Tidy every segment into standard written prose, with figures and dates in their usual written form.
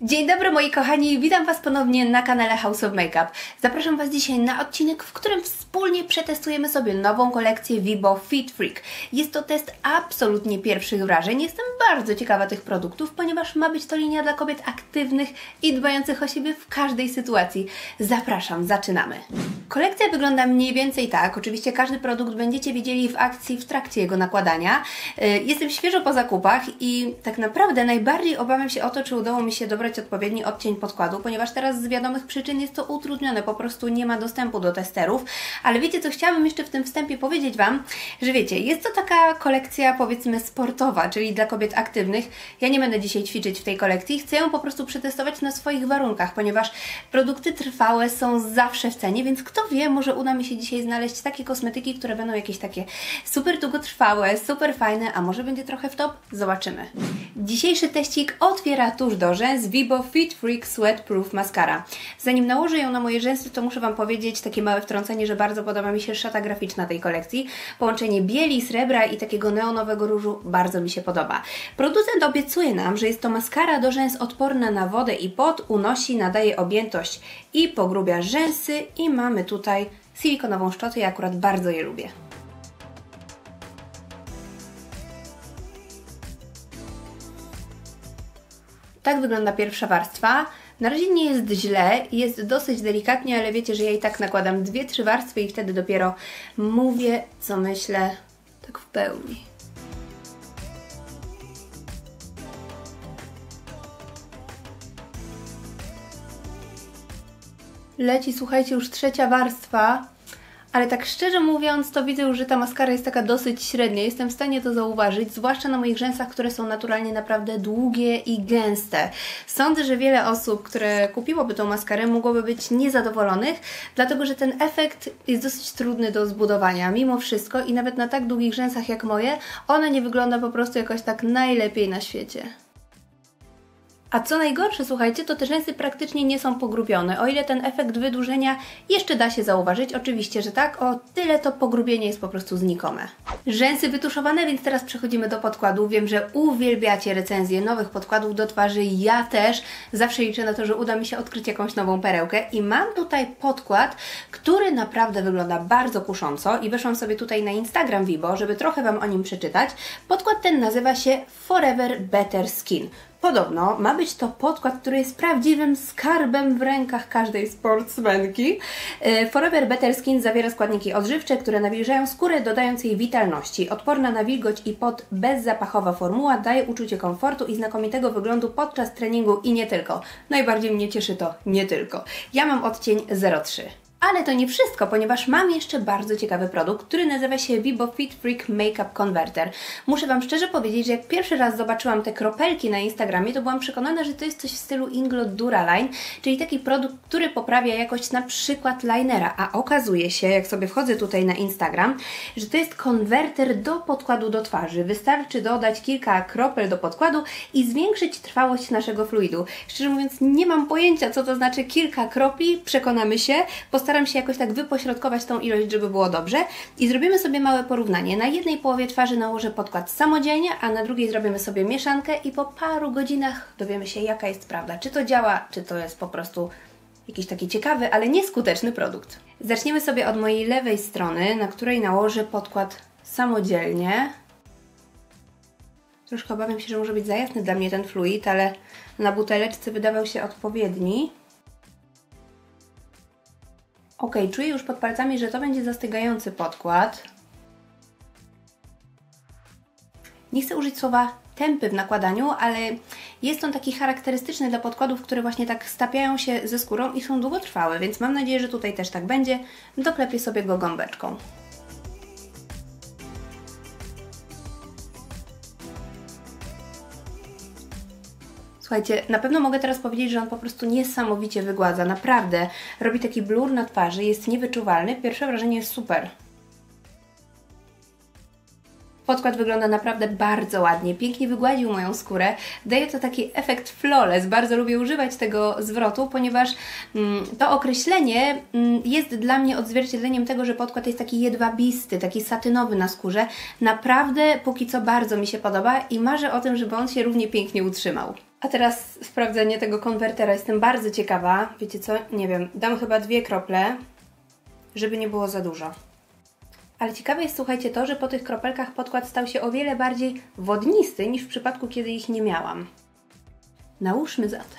Dzień dobry moi kochani, witam Was ponownie na kanale House of Makeup. Zapraszam Was dzisiaj na odcinek, w którym wspólnie przetestujemy sobie nową kolekcję Vibo Fit Freak. Jest to test absolutnie pierwszych wrażeń. Jestem bardzo ciekawa tych produktów, ponieważ ma być to linia dla kobiet aktywnych i dbających o siebie w każdej sytuacji. Zapraszam, zaczynamy. Kolekcja wygląda mniej więcej tak. Oczywiście każdy produkt będziecie widzieli w akcji w trakcie jego nakładania. Jestem świeżo po zakupach i tak naprawdę najbardziej obawiam się o to, czy udało mi się dobrać odpowiedni odcień podkładu, ponieważ teraz z wiadomych przyczyn jest to utrudnione, po prostu nie ma dostępu do testerów. Ale wiecie co, chciałabym jeszcze w tym wstępie powiedzieć Wam, że wiecie, jest to taka kolekcja powiedzmy sportowa, czyli dla kobiet aktywnych. Ja nie będę dzisiaj ćwiczyć w tej kolekcji, chcę ją po prostu przetestować na swoich warunkach, ponieważ produkty trwałe są zawsze w cenie, więc kto wie, może uda mi się dzisiaj znaleźć takie kosmetyki, które będą jakieś takie super długotrwałe, super fajne, a może będzie trochę w top? Zobaczymy. Dzisiejszy teścik otwiera tusz do rzęs Vibo Fit Freak Sweat Proof Mascara. Zanim nałożę ją na moje rzęsy, to muszę Wam powiedzieć takie małe wtrącenie, że bardzo podoba mi się szata graficzna tej kolekcji. Połączenie bieli, srebra i takiego neonowego różu bardzo mi się podoba. Producent obiecuje nam, że jest to maskara do rzęs odporna na wodę i pot, unosi, nadaje objętość i pogrubia rzęsy i mamy tutaj silikonową szczotkę, ja akurat bardzo je lubię. Tak wygląda pierwsza warstwa. Na razie nie jest źle, jest dosyć delikatnie, ale wiecie, że ja i tak nakładam 2-3 warstwy i wtedy dopiero mówię, co myślę, tak w pełni. Leci, słuchajcie, już trzecia warstwa. Ale tak szczerze mówiąc, to widzę już, że ta maskara jest taka dosyć średnia. Jestem w stanie to zauważyć, zwłaszcza na moich rzęsach, które są naturalnie naprawdę długie i gęste. Sądzę, że wiele osób, które kupiłoby tą maskarę, mogłoby być niezadowolonych, dlatego że ten efekt jest dosyć trudny do zbudowania. Mimo wszystko i nawet na tak długich rzęsach jak moje, ona nie wygląda po prostu jakoś tak najlepiej na świecie. A co najgorsze, słuchajcie, to te rzęsy praktycznie nie są pogrubione, o ile ten efekt wydłużenia jeszcze da się zauważyć. Oczywiście, że tak, o tyle to pogrubienie jest po prostu znikome. Rzęsy wytuszowane, więc teraz przechodzimy do podkładu. Wiem, że uwielbiacie recenzje nowych podkładów do twarzy, ja też. Zawsze liczę na to, że uda mi się odkryć jakąś nową perełkę i mam tutaj podkład, który naprawdę wygląda bardzo kusząco i weszłam sobie tutaj na Instagram Vibo, żeby trochę Wam o nim przeczytać. Podkład ten nazywa się Forever Better Skin. Podobno ma być to podkład, który jest prawdziwym skarbem w rękach każdej sportsmenki. Forever Better Skin zawiera składniki odżywcze, które nawilżają skórę, dodając jej witalności. Odporna na wilgoć i pot, bezzapachowa formuła daje uczucie komfortu i znakomitego wyglądu podczas treningu i nie tylko. Najbardziej mnie cieszy to nie tylko. Ja mam odcień 03. Ale to nie wszystko, ponieważ mam jeszcze bardzo ciekawy produkt, który nazywa się Vibo Fit Freak Makeup Converter. Muszę Wam szczerze powiedzieć, że jak pierwszy raz zobaczyłam te kropelki na Instagramie, to byłam przekonana, że to jest coś w stylu Inglot Duraline, czyli taki produkt, który poprawia jakość na przykład linera. A okazuje się, jak sobie wchodzę tutaj na Instagram, że to jest konwerter do podkładu do twarzy. Wystarczy dodać kilka kropel do podkładu i zwiększyć trwałość naszego fluidu. Szczerze mówiąc, nie mam pojęcia, co to znaczy kilka kropli, przekonamy się. Postaram się jakoś tak wypośrodkować tą ilość, żeby było dobrze i zrobimy sobie małe porównanie. Na jednej połowie twarzy nałożę podkład samodzielnie, a na drugiej zrobimy sobie mieszankę i po paru godzinach dowiemy się, jaka jest prawda. Czy to działa, czy to jest po prostu jakiś taki ciekawy, ale nieskuteczny produkt. Zaczniemy sobie od mojej lewej strony, na której nałożę podkład samodzielnie. Troszkę obawiam się, że może być za jasny dla mnie ten fluid, ale na buteleczce wydawał się odpowiedni. Ok, czuję już pod palcami, że to będzie zastygający podkład. Nie chcę użyć słowa tępy w nakładaniu, ale jest on taki charakterystyczny dla podkładów, które właśnie tak stapiają się ze skórą i są długotrwałe, więc mam nadzieję, że tutaj też tak będzie. Doklepię sobie go gąbeczką. Słuchajcie, na pewno mogę teraz powiedzieć, że on po prostu niesamowicie wygładza. Naprawdę robi taki blur na twarzy, jest niewyczuwalny. Pierwsze wrażenie jest super. Podkład wygląda naprawdę bardzo ładnie, pięknie wygładził moją skórę. Daje to taki efekt flawless. Bardzo lubię używać tego zwrotu, ponieważ to określenie jest dla mnie odzwierciedleniem tego, że podkład jest taki jedwabisty, taki satynowy na skórze. Naprawdę póki co bardzo mi się podoba i marzę o tym, żeby on się równie pięknie utrzymał. A teraz sprawdzenie tego konwertera. Jestem bardzo ciekawa. Wiecie co? Nie wiem. Dam chyba 2 krople, żeby nie było za dużo. Ale ciekawe jest, słuchajcie, to, że po tych kropelkach podkład stał się o wiele bardziej wodnisty niż w przypadku, kiedy ich nie miałam. Nałóżmy zatem.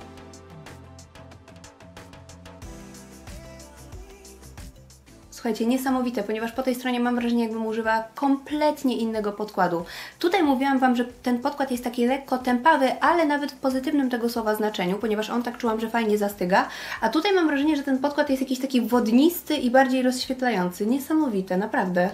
Słuchajcie, niesamowite, ponieważ po tej stronie mam wrażenie, jakbym używała kompletnie innego podkładu. Tutaj mówiłam Wam, że ten podkład jest taki lekko tępawy, ale nawet w pozytywnym tego słowa znaczeniu, ponieważ on tak czułam, że fajnie zastyga. A tutaj mam wrażenie, że ten podkład jest jakiś taki wodnisty i bardziej rozświetlający. Niesamowite, naprawdę.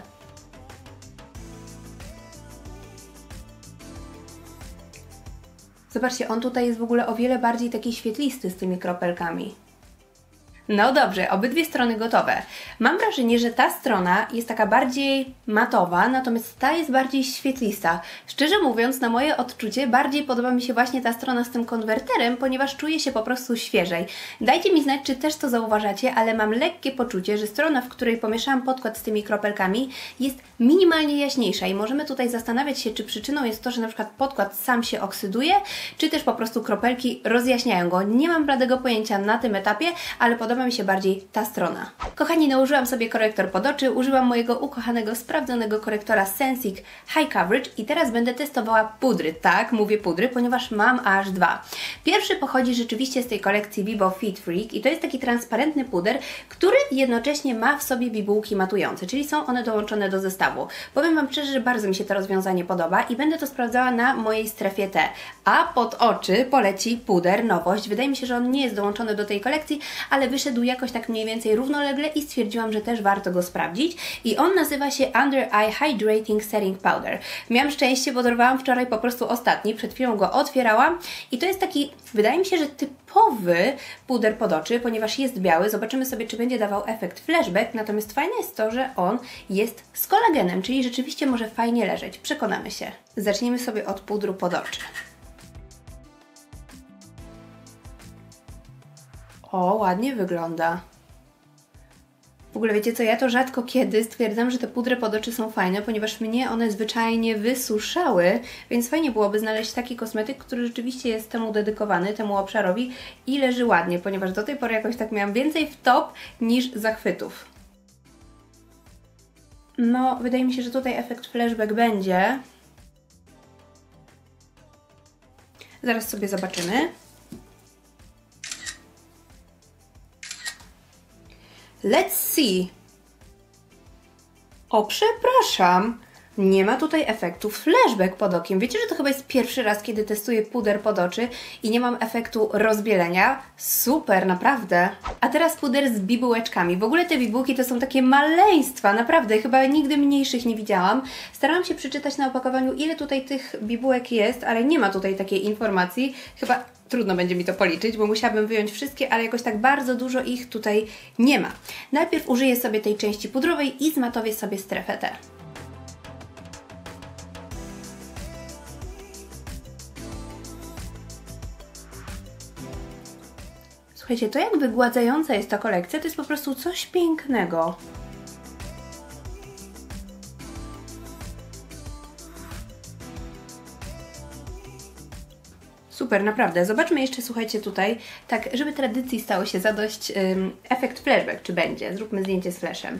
Zobaczcie, on tutaj jest w ogóle o wiele bardziej taki świetlisty z tymi kropelkami. No dobrze, obydwie strony gotowe. Mam wrażenie, że ta strona jest taka bardziej matowa, natomiast ta jest bardziej świetlista. Szczerze mówiąc, na moje odczucie bardziej podoba mi się właśnie ta strona z tym konwerterem, ponieważ czuję się po prostu świeżej. Dajcie mi znać, czy też to zauważacie, ale mam lekkie poczucie, że strona, w której pomieszałam podkład z tymi kropelkami, jest minimalnie jaśniejsza i możemy tutaj zastanawiać się, czy przyczyną jest to, że na przykład podkład sam się oksyduje, czy też po prostu kropelki rozjaśniają go. Nie mam bladego pojęcia na tym etapie, ale podoba mi się bardziej ta strona. Kochani, nałożyłam sobie korektor pod oczy, użyłam mojego ukochanego, sprawdzonego korektora Sensic High Coverage i teraz będę testowała pudry. Tak, mówię pudry, ponieważ mam aż 2. Pierwszy pochodzi rzeczywiście z tej kolekcji Vibo Fit Freak i to jest taki transparentny puder, który jednocześnie ma w sobie bibułki matujące, czyli są one dołączone do zestawu. Powiem Wam szczerze, że bardzo mi się to rozwiązanie podoba i będę to sprawdzała na mojej strefie T. A pod oczy poleci puder, nowość. Wydaje mi się, że on nie jest dołączony do tej kolekcji, ale wyszedł jakoś tak mniej więcej równolegle i stwierdziłam, że też warto go sprawdzić. I on nazywa się Under Eye Hydrating Setting Powder. Miałam szczęście, bo dorwałam wczoraj po prostu ostatni, przed chwilą go otwierałam i to jest taki, wydaje mi się, że typowy puder pod oczy, ponieważ jest biały. Zobaczymy sobie, czy będzie dawał efekt flashback, natomiast fajne jest to, że on jest z kolagenem, czyli rzeczywiście może fajnie leżeć. Przekonamy się. Zacznijmy sobie od pudru pod oczy. O, ładnie wygląda. W ogóle wiecie co, ja to rzadko kiedy stwierdzam, że te pudry pod oczy są fajne, ponieważ mnie one zwyczajnie wysuszały, więc fajnie byłoby znaleźć taki kosmetyk, który rzeczywiście jest temu dedykowany, temu obszarowi i leży ładnie, ponieważ do tej pory jakoś tak miałam więcej wtop niż zachwytów. No, wydaje mi się, że tutaj efekt flashback będzie. Zaraz sobie zobaczymy. Let's see. O, przepraszam. Nie ma tutaj efektu flashback pod okiem. Wiecie, że to chyba jest pierwszy raz, kiedy testuję puder pod oczy i nie mam efektu rozbielenia? Super, naprawdę. A teraz puder z bibułeczkami. W ogóle te bibułki to są takie maleństwa, naprawdę. Chyba nigdy mniejszych nie widziałam. Starałam się przeczytać na opakowaniu, ile tutaj tych bibułek jest, ale nie ma tutaj takiej informacji. Chyba trudno będzie mi to policzyć, bo musiałabym wyjąć wszystkie, ale jakoś tak bardzo dużo ich tutaj nie ma. Najpierw użyję sobie tej części pudrowej i zmatowię sobie strefę T. Słuchajcie, to jak wygładzająca jest ta kolekcja, to jest po prostu coś pięknego. Super, naprawdę. Zobaczmy jeszcze, słuchajcie, tutaj, tak, żeby tradycji stało się zadość, efekt flashback, czy będzie. Zróbmy zdjęcie z flashem.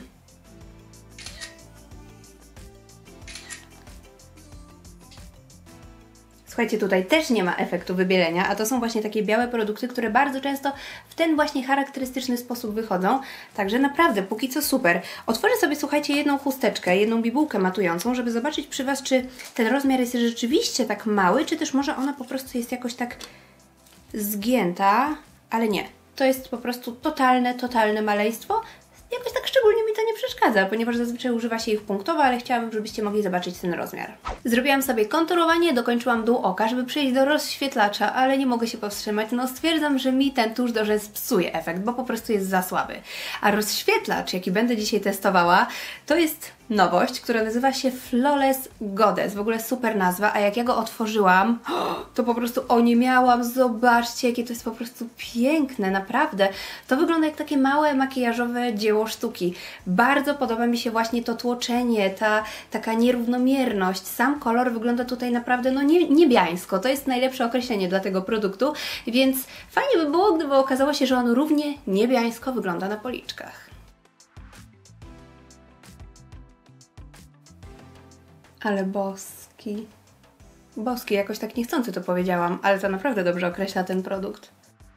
Słuchajcie, tutaj też nie ma efektu wybielenia, a to są właśnie takie białe produkty, które bardzo często w ten właśnie charakterystyczny sposób wychodzą. Także naprawdę, póki co super. Otworzę sobie, słuchajcie, jedną chusteczkę, jedną bibułkę matującą, żeby zobaczyć przy Was, czy ten rozmiar jest rzeczywiście tak mały, czy też może ona po prostu jest jakoś tak zgięta, ale nie. To jest po prostu totalne maleństwo. Jakoś tak szczególnie mi to nie przeszkadza, ponieważ zazwyczaj używa się ich punktowo, ale chciałabym, żebyście mogli zobaczyć ten rozmiar. Zrobiłam sobie konturowanie, dokończyłam dół oka, żeby przejść do rozświetlacza, ale nie mogę się powstrzymać. No stwierdzam, że mi ten tusz do rzęs psuje efekt, bo po prostu jest za słaby. A rozświetlacz, jaki będę dzisiaj testowała, to jest nowość, która nazywa się Flawless Goddess. W ogóle super nazwa, a jak ja go otworzyłam, to po prostu oniemiałam. Zobaczcie, jakie to jest po prostu piękne, naprawdę. To wygląda jak takie małe makijażowe dzieło sztuki. Bardzo podoba mi się właśnie to tłoczenie, taka nierównomierność. Sam kolor wygląda tutaj naprawdę niebiańsko. To jest najlepsze określenie dla tego produktu, więc fajnie by było, gdyby okazało się, że on równie niebiańsko wygląda na policzkach. Ale boski. Boski, jakoś tak niechcący to powiedziałam, ale to naprawdę dobrze określa ten produkt.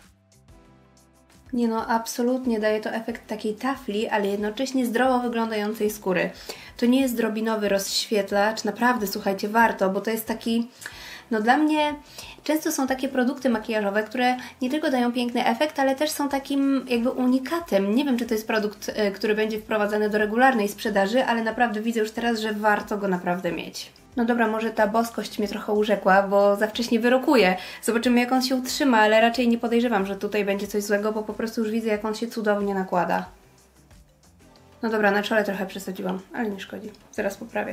Nie no, absolutnie daje to efekt takiej tafli, ale jednocześnie zdrowo wyglądającej skóry. To nie jest drobinowy rozświetlacz, naprawdę, słuchajcie, warto, bo to jest taki... No dla mnie często są takie produkty makijażowe, które nie tylko dają piękny efekt, ale też są takim jakby unikatem. Nie wiem, czy to jest produkt, który będzie wprowadzany do regularnej sprzedaży, ale naprawdę widzę już teraz, że warto go naprawdę mieć. No dobra, może ta boskość mnie trochę urzekła, bo za wcześnie wyrokuję. Zobaczymy, jak on się utrzyma, ale raczej nie podejrzewam, że tutaj będzie coś złego, bo po prostu już widzę, jak on się cudownie nakłada. No dobra, na czole trochę przesadziłam, ale nie szkodzi. Zaraz poprawię.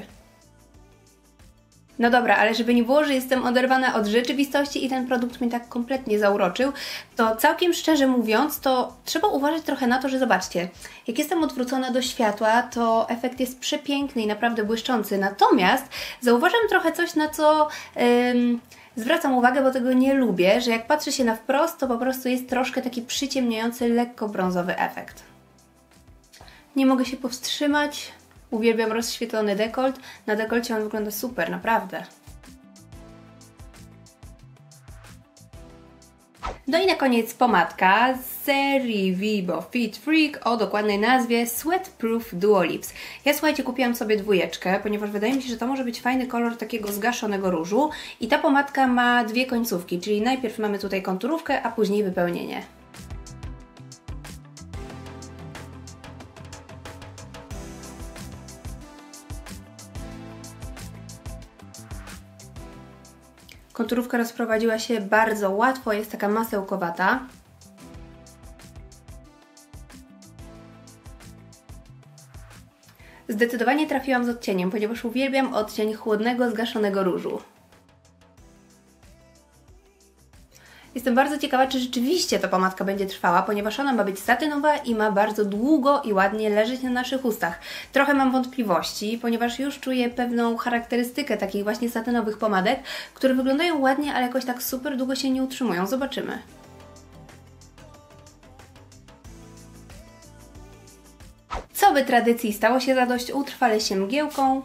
No dobra, ale żeby nie było, że jestem oderwana od rzeczywistości i ten produkt mnie tak kompletnie zauroczył, to całkiem szczerze mówiąc, to trzeba uważać trochę na to, że zobaczcie, jak jestem odwrócona do światła, to efekt jest przepiękny i naprawdę błyszczący. Natomiast zauważam trochę coś, na co zwracam uwagę, bo tego nie lubię, że jak patrzy się na wprost, to po prostu jest troszkę taki przyciemniający, lekko brązowy efekt. Nie mogę się powstrzymać. Uwielbiam rozświetlony dekolt. Na dekolcie on wygląda super, naprawdę. No i na koniec pomadka z serii Vibo Fit Freak o dokładnej nazwie Sweat Proof Duo Lips. Ja, słuchajcie, kupiłam sobie dwójeczkę, ponieważ wydaje mi się, że to może być fajny kolor takiego zgaszonego różu. I ta pomadka ma dwie końcówki, czyli najpierw mamy tutaj konturówkę, a później wypełnienie. Konturówka rozprowadziła się bardzo łatwo, jest taka masełkowata. Zdecydowanie trafiłam z odcieniem, ponieważ uwielbiam odcień chłodnego, zgaszonego różu. Jestem bardzo ciekawa, czy rzeczywiście ta pomadka będzie trwała, ponieważ ona ma być satynowa i ma bardzo długo i ładnie leżeć na naszych ustach. Trochę mam wątpliwości, ponieważ już czuję pewną charakterystykę takich właśnie satynowych pomadek, które wyglądają ładnie, ale jakoś tak super długo się nie utrzymują. Zobaczymy. Co by tradycji stało się zadość, utrwalę się mgiełką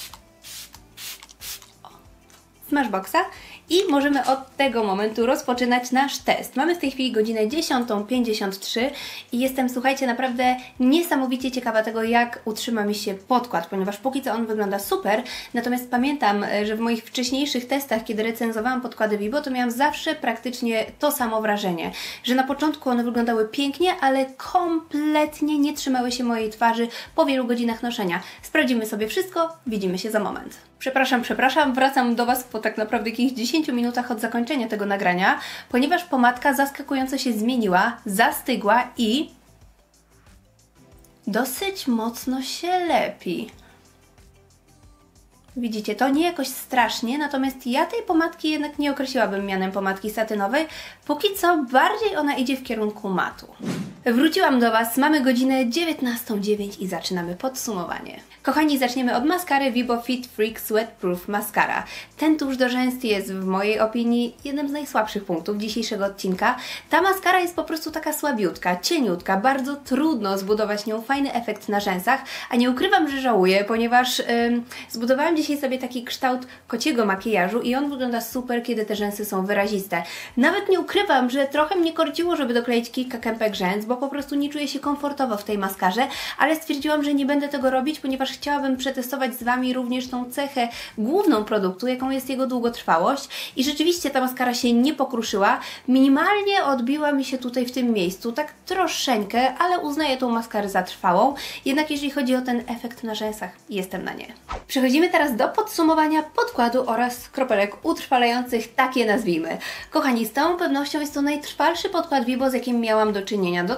Smashboxa i możemy od tego momentu rozpoczynać nasz test. Mamy w tej chwili godzinę 10:53 i jestem, słuchajcie, naprawdę niesamowicie ciekawa tego, jak utrzyma mi się podkład, ponieważ póki co on wygląda super, natomiast pamiętam, że w moich wcześniejszych testach, kiedy recenzowałam podkłady Vibo, to miałam zawsze praktycznie to samo wrażenie, że na początku one wyglądały pięknie, ale kompletnie nie trzymały się mojej twarzy po wielu godzinach noszenia. Sprawdzimy sobie wszystko, widzimy się za moment. Przepraszam, wracam do Was po tak naprawdę jakichś 10 minutach od zakończenia tego nagrania, ponieważ pomadka zaskakująco się zmieniła, zastygła i dosyć mocno się lepi. Widzicie, to nie jakoś strasznie, natomiast ja tej pomadki jednak nie określiłabym mianem pomadki satynowej. Póki co bardziej ona idzie w kierunku matu. Wróciłam do Was, mamy godzinę 19:09 i zaczynamy podsumowanie. Kochani, zaczniemy od maskary Vibo Fit Freak Sweat Proof Mascara. Ten tusz do rzęs jest w mojej opinii jednym z najsłabszych punktów dzisiejszego odcinka. Ta maskara jest po prostu taka słabiutka, cieniutka, bardzo trudno zbudować nią fajny efekt na rzęsach, a nie ukrywam, że żałuję, ponieważ zbudowałam dzisiaj sobie taki kształt kociego makijażu i on wygląda super, kiedy te rzęsy są wyraziste. Nawet nie ukrywam, że trochę mnie korciło, żeby dokleić kilka kępek rzęs, bo po prostu nie czuję się komfortowo w tej maskarze, ale stwierdziłam, że nie będę tego robić, ponieważ chciałabym przetestować z Wami również tą cechę główną produktu, jaką jest jego długotrwałość i rzeczywiście ta maskara się nie pokruszyła, minimalnie odbiła mi się tutaj w tym miejscu, tak troszeczkę, ale uznaję tą maskarę za trwałą, jednak jeżeli chodzi o ten efekt na rzęsach, jestem na nie. Przechodzimy teraz do podsumowania podkładu oraz kropelek utrwalających, tak je nazwijmy. Kochani, z całą pewnością jest to najtrwalszy podkład Vibo, z jakim miałam do czynienia do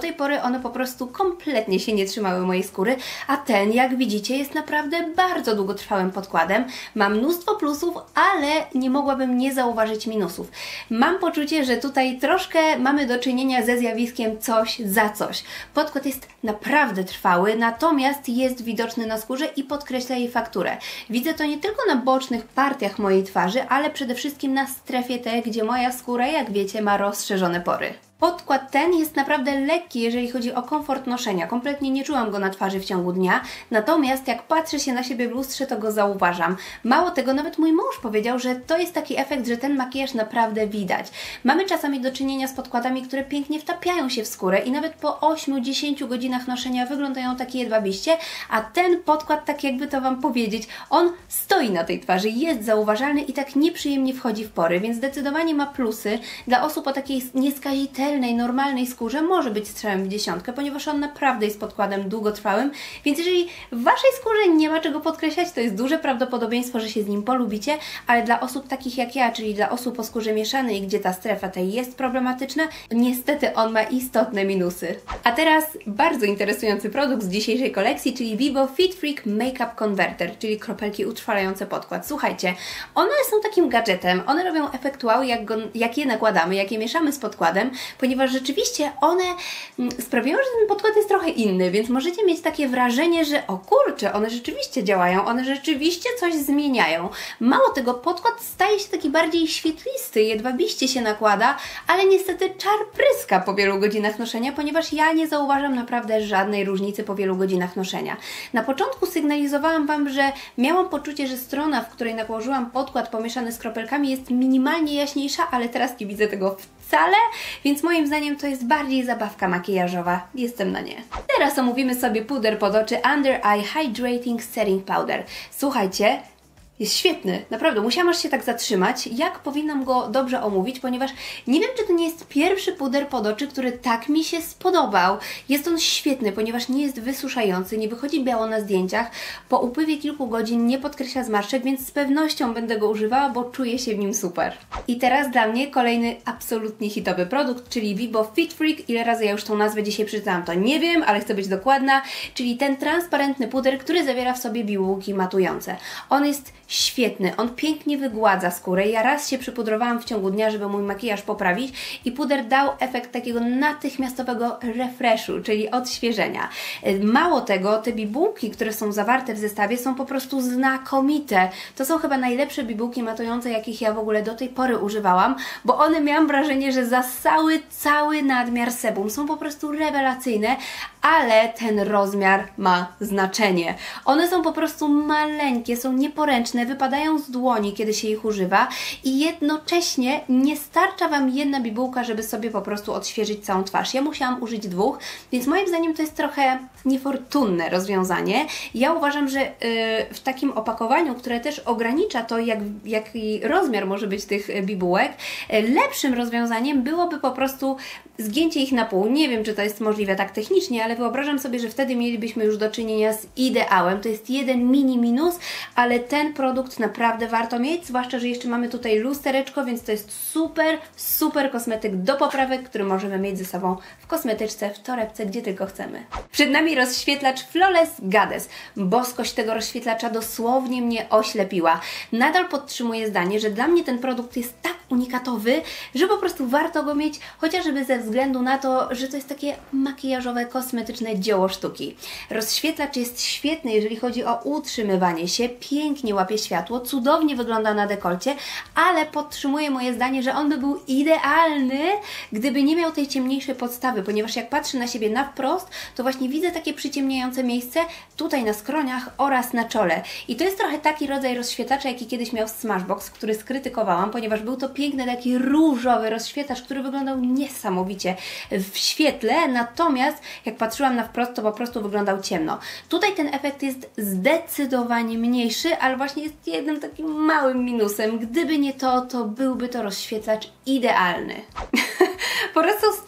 tej pory one po prostu kompletnie się nie trzymały mojej skóry, a ten, jak widzicie, jest naprawdę bardzo długotrwałym podkładem. Ma mnóstwo plusów, ale nie mogłabym nie zauważyć minusów. Mam poczucie, że tutaj troszkę mamy do czynienia ze zjawiskiem coś za coś. Podkład jest naprawdę trwały, natomiast jest widoczny na skórze i podkreśla jej fakturę. Widzę to nie tylko na bocznych partiach mojej twarzy, ale przede wszystkim na strefie tej, gdzie moja skóra, jak wiecie, ma rozszerzone pory. Podkład ten jest naprawdę lekki, jeżeli chodzi o komfort noszenia. Kompletnie nie czułam go na twarzy w ciągu dnia, natomiast jak patrzę się na siebie w lustrze, to go zauważam. Mało tego, nawet mój mąż powiedział, że to jest taki efekt, że ten makijaż naprawdę widać. Mamy czasami do czynienia z podkładami, które pięknie wtapiają się w skórę i nawet po 8-10 godzinach noszenia wyglądają takie jedwabiście, a ten podkład, tak jakby to Wam powiedzieć, on stoi na tej twarzy, jest zauważalny i tak nieprzyjemnie wchodzi w pory, więc zdecydowanie ma plusy. Dla osób o takiej nieskazitelnej, normalnej skórze może być strzałem w dziesiątkę, ponieważ on naprawdę jest podkładem długotrwałym, więc jeżeli w Waszej skórze nie ma czego podkreślać, to jest duże prawdopodobieństwo, że się z nim polubicie, ale dla osób takich jak ja, czyli dla osób o skórze mieszanej, gdzie ta strefa tej jest problematyczna, niestety on ma istotne minusy. A teraz bardzo interesujący produkt z dzisiejszej kolekcji, czyli Vibo Fit Freak Makeup Converter, czyli kropelki utrwalające podkład. Słuchajcie, one są takim gadżetem, one robią efekt wow, jak je nakładamy, jak je mieszamy z podkładem, ponieważ rzeczywiście one sprawiają, że ten podkład jest trochę inny, więc możecie mieć takie wrażenie, że o kurczę, one rzeczywiście działają, one rzeczywiście coś zmieniają. Mało tego, podkład staje się taki bardziej świetlisty, jedwabiście się nakłada, ale niestety czar pryska po wielu godzinach noszenia, ponieważ ja nie zauważam naprawdę żadnej różnicy po wielu godzinach noszenia. Na początku sygnalizowałam Wam, że miałam poczucie, że strona, w której nałożyłam podkład pomieszany z kropelkami, jest minimalnie jaśniejsza, ale teraz nie widzę tego wcale, więc moim zdaniem to jest bardziej zabawka makijażowa. Jestem na nie. Teraz omówimy sobie puder pod oczy Under Eye Hydrating Setting Powder. Słuchajcie, jest świetny, naprawdę, musiałam aż się tak zatrzymać, jak powinnam go dobrze omówić, ponieważ nie wiem, czy to nie jest pierwszy puder pod oczy, który tak mi się spodobał. Jest on świetny, ponieważ nie jest wysuszający, nie wychodzi biało na zdjęciach, po upływie kilku godzin nie podkreśla zmarszczek, więc z pewnością będę go używała, bo czuję się w nim super. I teraz dla mnie kolejny absolutnie hitowy produkt, czyli Vibo Fit Freak. Ile razy ja już tą nazwę dzisiaj przeczytałam, to nie wiem, ale chcę być dokładna, czyli ten transparentny puder, który zawiera w sobie bibułki matujące. On jest świetny, on pięknie wygładza skórę. Ja raz się przypudrowałam w ciągu dnia, żeby mój makijaż poprawić i puder dał efekt takiego natychmiastowego refreshu, czyli odświeżenia. Mało tego, te bibułki, które są zawarte w zestawie, są po prostu znakomite. To są chyba najlepsze bibułki matujące, jakich ja w ogóle do tej pory używałam, bo one, miałam wrażenie, że zasały cały nadmiar sebum. Są po prostu rewelacyjne, ale ten rozmiar ma znaczenie. One są po prostu maleńkie, są nieporęczne, wypadają z dłoni, kiedy się ich używa i jednocześnie nie starcza Wam jedna bibułka, żeby sobie po prostu odświeżyć całą twarz. Ja musiałam użyć dwóch, więc moim zdaniem to jest trochę niefortunne rozwiązanie. Ja uważam, że w takim opakowaniu, które też ogranicza to, jaki rozmiar może być tych bibułek, lepszym rozwiązaniem byłoby po prostu zgięcie ich na pół. Nie wiem, czy to jest możliwe tak technicznie, ale wyobrażam sobie, że wtedy mielibyśmy już do czynienia z ideałem. To jest jeden mini minus, ale ten produkt naprawdę warto mieć, zwłaszcza, że jeszcze mamy tutaj lustereczko, więc to jest super, super kosmetyk do poprawek, który możemy mieć ze sobą w kosmetyczce, w torebce, gdzie tylko chcemy. Przed nami rozświetlacz Flawless Goddess. Boskość tego rozświetlacza dosłownie mnie oślepiła. Nadal podtrzymuję zdanie, że dla mnie ten produkt jest tak unikatowy, że po prostu warto go mieć, chociażby ze względu na to, że to jest takie makijażowe, kosmetyczne dzieło sztuki. Rozświetlacz jest świetny, jeżeli chodzi o utrzymywanie się, pięknie łapie światło, cudownie wygląda na dekolcie, ale podtrzymuję moje zdanie, że on by był idealny, gdyby nie miał tej ciemniejszej podstawy, ponieważ jak patrzę na siebie na wprost, to właśnie widzę takie przyciemniające miejsce tutaj na skroniach oraz na czole. I to jest trochę taki rodzaj rozświetlacza, jaki kiedyś miał Smashbox, który skrytykowałam, ponieważ był to piękny, taki różowy rozświetlacz, który wyglądał niesamowicie w świetle, natomiast jak patrzyłam na wprost, to po prostu wyglądał ciemno. Tutaj ten efekt jest zdecydowanie mniejszy, ale właśnie jest jednym takim małym minusem. Gdyby nie to, to byłby to rozświetlacz idealny. Po raz ostatni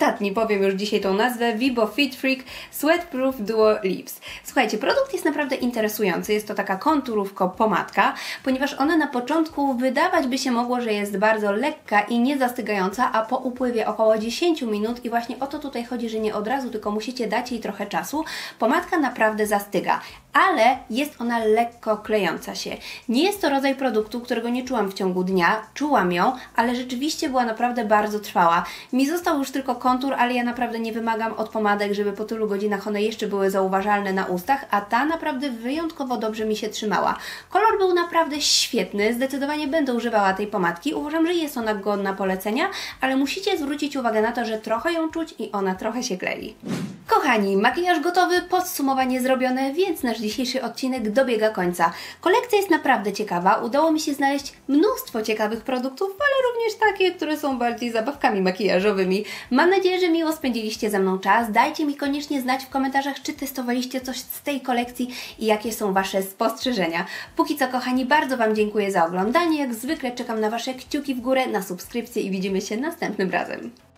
ostatni, powiem już dzisiaj tą nazwę, Vibo Fit Freak Sweatproof Duo Lips. Słuchajcie, produkt jest naprawdę interesujący, jest to taka konturówko pomadka, ponieważ ona na początku wydawać by się mogło, że jest bardzo lekka i niezastygająca, a po upływie około 10 minut i właśnie o to tutaj chodzi, że nie od razu, tylko musicie dać jej trochę czasu, pomadka naprawdę zastyga, ale jest ona lekko klejąca się. Nie jest to rodzaj produktu, którego nie czułam w ciągu dnia, czułam ją, ale rzeczywiście była naprawdę bardzo trwała. Mi został już tylko kontur, ale ja naprawdę nie wymagam od pomadek, żeby po tylu godzinach one jeszcze były zauważalne na ustach, a ta naprawdę wyjątkowo dobrze mi się trzymała. Kolor był naprawdę świetny, zdecydowanie będę używała tej pomadki. Uważam, że jest ona godna polecenia, ale musicie zwrócić uwagę na to, że trochę ją czuć i ona trochę się klei. Kochani, makijaż gotowy, podsumowanie zrobione, więc nasz dzisiejszy odcinek dobiega końca. Kolekcja jest naprawdę ciekawa, udało mi się znaleźć mnóstwo ciekawych produktów, ale również takie, które są bardziej zabawkami makijażowymi. Mam nadzieję, że miło spędziliście ze mną czas. Dajcie mi koniecznie znać w komentarzach, czy testowaliście coś z tej kolekcji i jakie są Wasze spostrzeżenia. Póki co, kochani, bardzo Wam dziękuję za oglądanie. Jak zwykle czekam na Wasze kciuki w górę, na subskrypcję i widzimy się następnym razem.